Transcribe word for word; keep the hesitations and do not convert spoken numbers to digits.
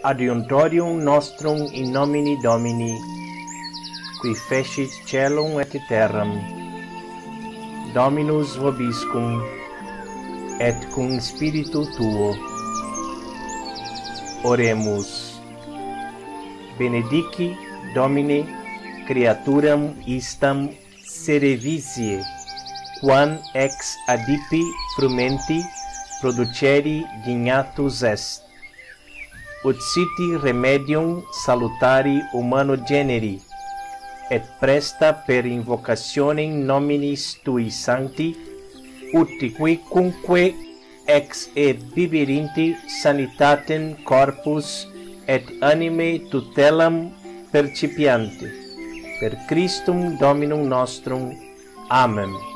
adiuntorium nostrum in nomine Domini, qui fecit caelum et terram, Dominus vobiscum, et cum spiritu tuo. Oremus. Benedici Domine creaturam istam cerevisiae, quam ex adipi frumenti produceri dignatus est, ut siti remedium salutari humano generi, et presta per invocationem nominis tui sancti, utique cumque ex e biberinti sanitatem corpus et anime tutelam percipiante, per Christum Dominum nostrum. Amen.